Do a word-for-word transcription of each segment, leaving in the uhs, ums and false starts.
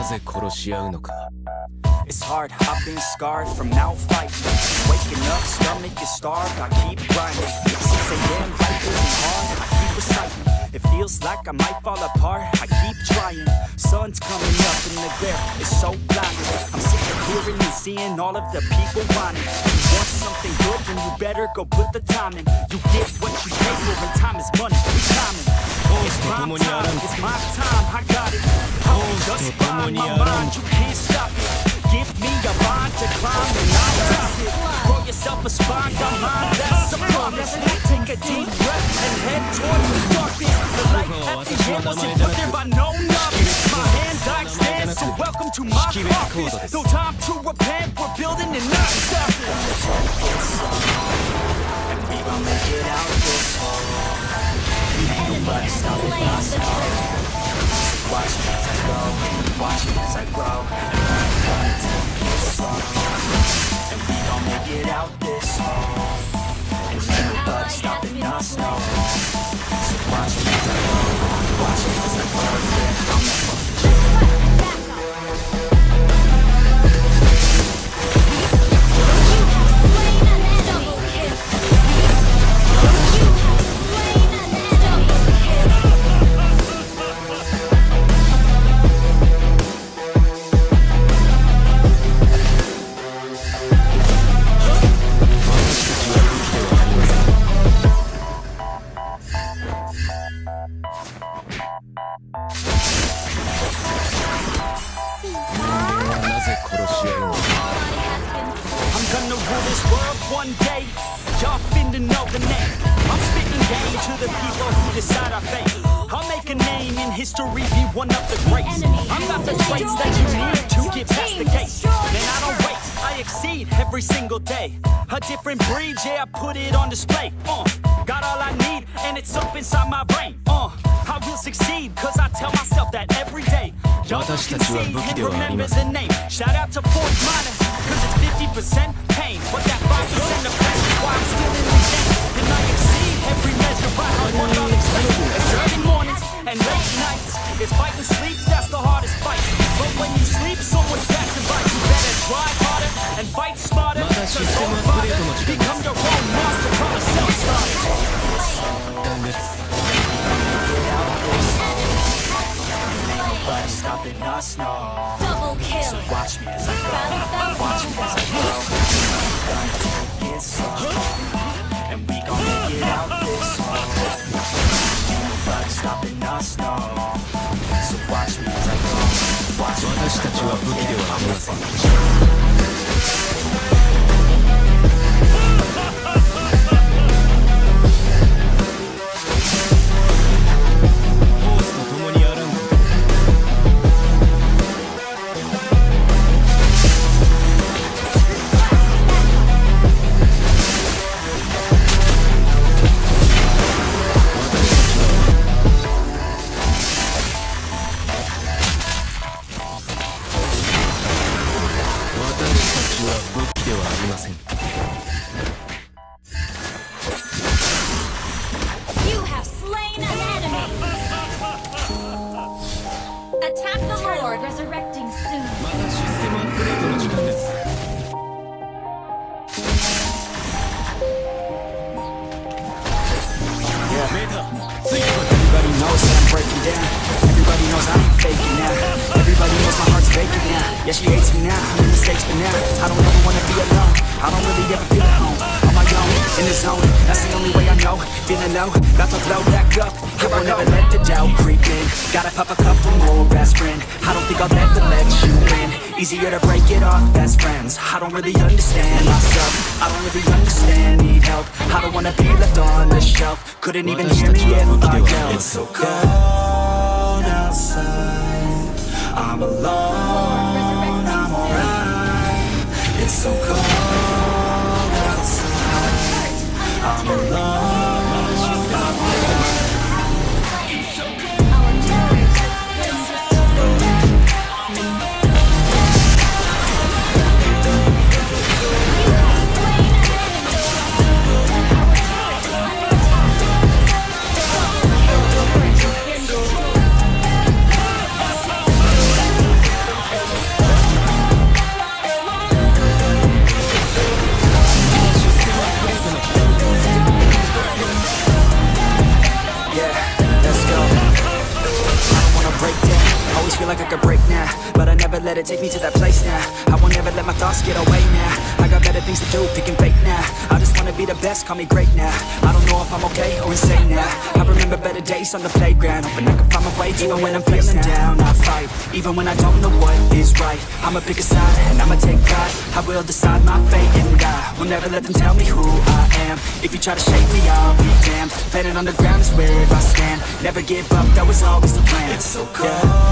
ぜ殺し合うのか。 It's hard, I've been scarred from now fighting. Waking up, stomach is starved, I keep grinding. six a m life isn't hard, I keep reciting. It feels like I might fall apart, I keep trying. Sun's coming up and the glare is so blinding. I'm sick of hearing and seeing all of the people whining. You want something good, then you better go put the time in. You get what you pay for, and time is money, it's timing. It's my time, it's my time, I got it. I'm just fine, my mind, you can't stop it. Give me a line to climb and I'll top it. Grow yourself a spine, got mine, that's a promise. Take a deep breath and head towards the darkness. The light at the end wasn't put there by no novice. My hand I extend, so welcome to my office. No time to repent, we're building and not stopping. And we gon' make it out this hole. Ain't nobody stopping us now. Watch me as I go, watch me as I grow. And we gon' make it out this hole. And ain't nobody stopping us, no. So watch me as I go, watch me as I grow. Yeah, I'm not history, be one of the greats. I'm not the traits that you need to get past the gate. Man, I don't wait, I exceed every single day. A different breed, yeah, I put it on display. Uh, got all I need, and it's up inside my brain. Uh, I will succeed, cause I tell myself that every day. Y'all can see and remember the name. Shout out to Fort Minor, cause it's fifty percent pain. But that five percent of pain is why I'm still in the game. And I exceed every measure by how one I'll explain. It's early mornings and late nights. It's fight and sleep, that's the hardest fight. But when you sleep, someone's passing by. You better try harder and fight smarter. So don't bother, become your own monster, call a self-starter. Nobody stopping us, no. Double kill. So watch me as I go, watch me as I go. Gonna take it slow, and we gon' make it out this hole. Nobody stopping us, no. So watch me as I go, watch me as I go. You have slain an enemy. Attack the Lord, resurrecting soon. Everybody knows that I'm breaking down. Everybody knows I ain't faking now. Everybody knows my heart's vacant now. Yeah, she hates me now, I made mistakes but now I don't ever wanna be alone. I don't really ever feel at home. On my own, in the zone, that's the only way I know. Feeling low, about to blow back up. I won't ever let the doubt creep in. Gotta pop a couple more aspirin. I don't think I'll ever let you in. Easier to break it off best friends. I don't really understand myself. I don't really understand, need help. I don't wanna be left on the shelf. Couldn't even hear me if I yelled. It's so cold outside, I'm alone, I'm alright. It's so cold outside, I'm alone. breakdown. Always feel like I could break now, but I never let it take me to that place now. I won't ever let my thoughts get away now. I got better things to do, picking fate now. I just wanna be the best, call me great now. I don't know if I'm okay or insane now. I remember better days on the playground, hoping I can find my way even when I'm feeling down. I fight, even when I don't know what is right. I'ma pick a side, and I'ma take pride. I will decide my fate, and I will never let them tell me who I am. If you try to shake me, I'll be damned. Planet on the ground is where I stand. Never give up, that was always the plan. It's so cold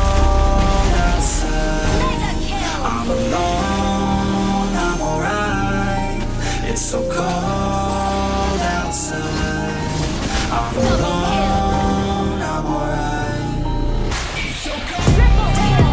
outside, I'm alone, I'm alright. It's so cold outside, I'm alone, I'm alright. Triple kill.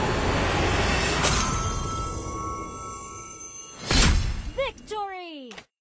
Victory!